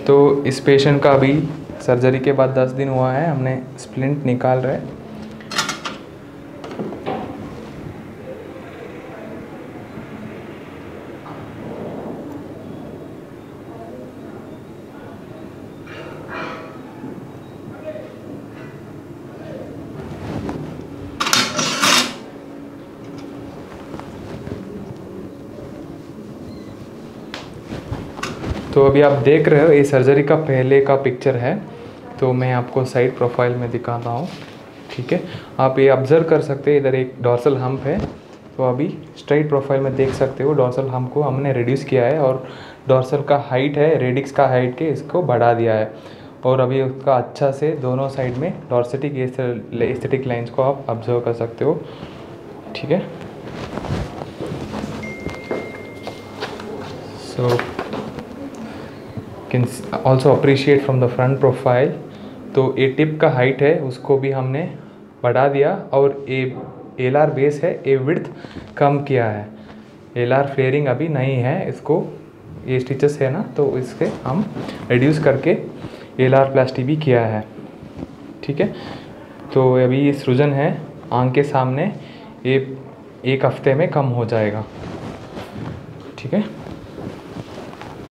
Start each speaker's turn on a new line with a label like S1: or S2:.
S1: तो इस पेशेंट का अभी सर्जरी के बाद 10 दिन हुआ है, हमने स्प्लिंट निकाल रहे हैं। तो अभी आप देख रहे हो ये सर्जरी का पहले का पिक्चर है। तो मैं आपको साइड प्रोफाइल में दिखाता हूँ, ठीक है। आप ये ऑब्ज़र्व कर सकते हैं, इधर एक डॉर्सल हम्प है। तो अभी स्ट्राइट प्रोफाइल में देख सकते हो डॉर्सल हम्प को हमने रिड्यूस किया है, और डॉर्सल का हाइट है रेडिक्स का हाइट के इसको बढ़ा दिया है। और अभी उसका अच्छा से दोनों साइड में डॉर्सेटिक एस्थेटिक लाइंस को आप ऑब्जर्व कर सकते हो, ठीक है। So can also appreciate from the front profile. तो ये टिप का हाइट है उसको भी हमने बढ़ा दिया, और ये एलआर बेस है ये विड्थ कम किया है। एलआर फ्लेयरिंग अभी नहीं है, इसको ये स्टिचेस है ना, तो इसके हम रिड्यूस करके एलआर प्लास्टी भी किया है, ठीक है। तो अभी ये सृजन है आंख के सामने, ये 1 हफ्ते में कम हो जाएगा, ठीक है।